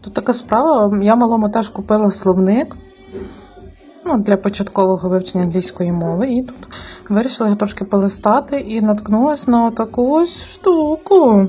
Тут така справа, я малому теж купила словник для початкового вивчення англійської мови. І тут вирішила його трошки полистати і наткнулася на таку ось штуку.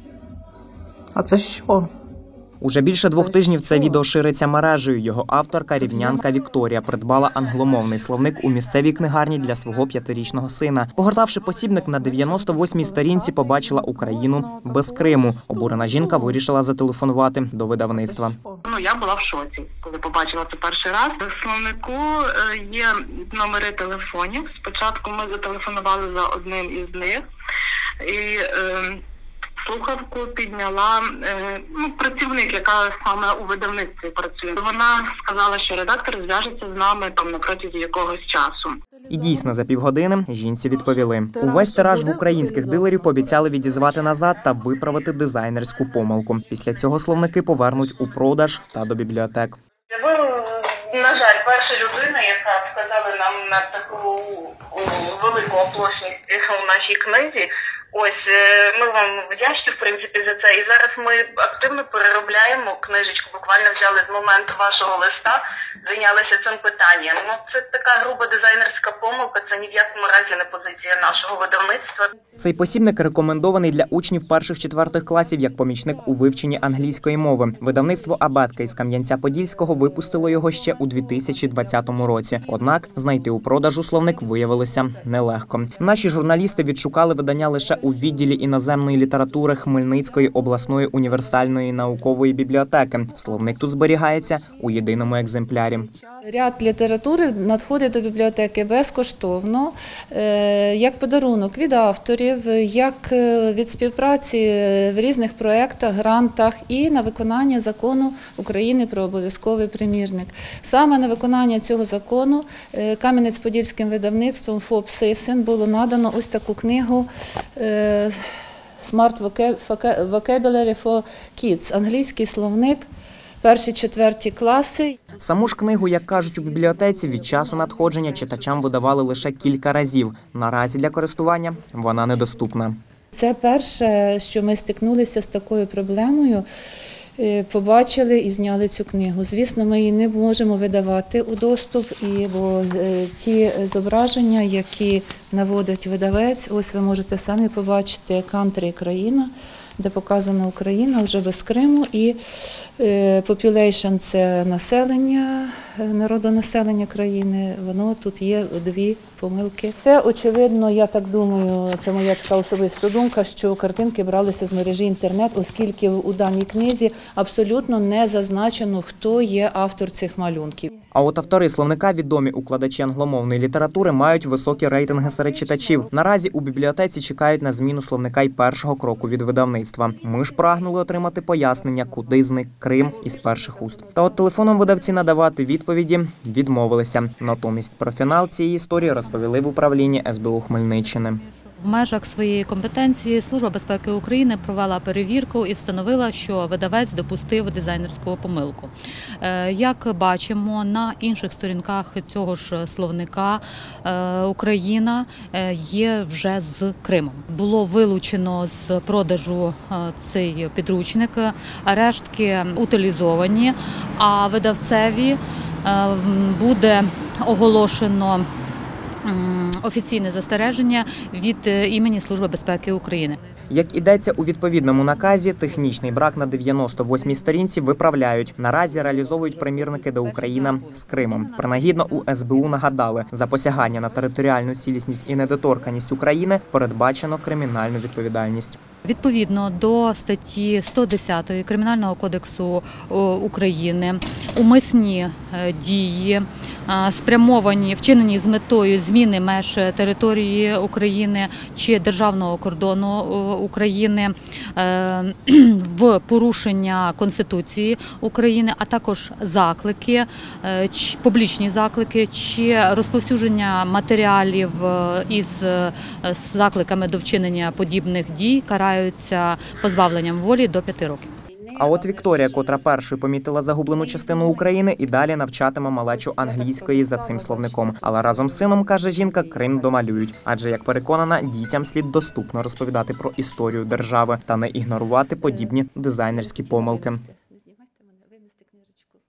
А це що? Уже більше 2 тижнів це відео шириться мережею. Його авторка, рівнянка Вікторія, придбала англомовний словник у місцевій книгарні для свого 5-річного сина. Погортавши посібник, на 98-й сторінці побачила Україну без Криму. Обурена жінка вирішила зателефонувати до видавництва. Я була в шоці, коли побачила це перший раз. В словнику є номери телефонів. Спочатку ми зателефонували за одним із них. І слухавку підняла працівник, яка саме у видавництві працює. Вона сказала, що редактор зв'яжеться з нами на протязі якогось часу. І дійсно, за півгодини жінці відповіли. Увесь тираж в українських дилерів пообіцяли відізвати назад та виправити дизайнерську помилку. Після цього словники повернуть у продаж та до бібліотек. Ви, на жаль, перша людина, яка вказала нам на таку велику оплошність у нашій книзі. Ось, ми вам вдячні, в принципі, за це. І зараз ми активно переробляємо книжечку, буквально взяли з моменту вашого листа, зайнялися цим питанням. Це така груба дизайнерська помилка, це ні в якому разі не позиція нашого видавництва. Цей посібник рекомендований для учнів 1-4 класів як помічник у вивченні англійської мови. Видавництво «Абетка» із Кам'янця-Подільського випустило його ще у 2020 році. Однак знайти у продажу словник виявилося нелегко. Наші журналісти відшукали видання лише у відділі іноземної літератури Хмельницької обласної універсальної наукової бібліотеки. Словник тут зберігається у єдиному екземплярі. Ряд літератури надходить до бібліотеки безкоштовно, як подарунок від авторів, як від співпраці в різних проєктах, грантах і на виконання закону України про обов'язковий примірник. Саме на виконання цього закону Кам'янець-Подільським видавництвом ФОП «Сисин» було надано ось таку книгу «Smart Vocabulary for Kids» – англійський словник 1-4 класи. Саму ж книгу, як кажуть у бібліотеці, від часу надходження читачам видавали лише кілька разів. Наразі для користування вона недоступна. Це перше, що ми стикнулися з такою проблемою, побачили і зняли цю книгу. Звісно, ми її не можемо видавати у доступ, бо ті зображення, які наводить видавець, ось ви можете самі побачити «Country» – країна, де показана Україна вже без Криму, і population – це населення, народонаселення країни, воно тут є 2 помилки. Це, очевидно, я так думаю, це моя така особиста думка, що картинки бралися з мережі інтернет, оскільки у даній книзі абсолютно не зазначено, хто є автор цих малюнків. А от автори словника, відомі укладачі англомовної літератури, мають високі рейтинги серед читачів. Наразі у бібліотеці чекають на зміну словника й першого кроку від видавництва. Ми ж прагнули отримати пояснення, куди зник Крим із перших уст. Та от телефоном видавці надавати відповіді відмовилися. Натомість про фінал цієї історії розповіли в управлінні СБУ Хмельниччини. В межах своєї компетенції Служба безпеки України провела перевірку і встановила, що видавець допустив дизайнерську помилку. Як бачимо, на інших сторінках цього ж словника Україна є вже з Кримом. Було вилучено з продажу цей підручник, рештки утилізовані, а видавцеві буде оголошено офіційне застереження від імені Служби безпеки України. Як ідеться у відповідному наказі, технічний брак на 98-й сторінці виправляють. Наразі реалізовують примірники до Україна з Кримом. Принагідно у СБУ нагадали, за посягання на територіальну цілісність і недоторканність України передбачено кримінальну відповідальність. Відповідно до статті 110 Кримінального кодексу України умисні дії, спрямовані, вчинені з метою зміни меж території України чи державного кордону України в порушення Конституції України, а також заклики, публічні заклики чи розповсюдження матеріалів із закликами до вчинення подібних дій караються позбавленням волі до 5 років. А от Вікторія, котра першою помітила загублену частину України, і далі навчатиме малечу англійської за цим словником. Але разом з сином, каже жінка, Крим домалюють. Адже, як переконана, дітям слід доступно розповідати про історію держави та не ігнорувати подібні дизайнерські помилки. винести книжечку.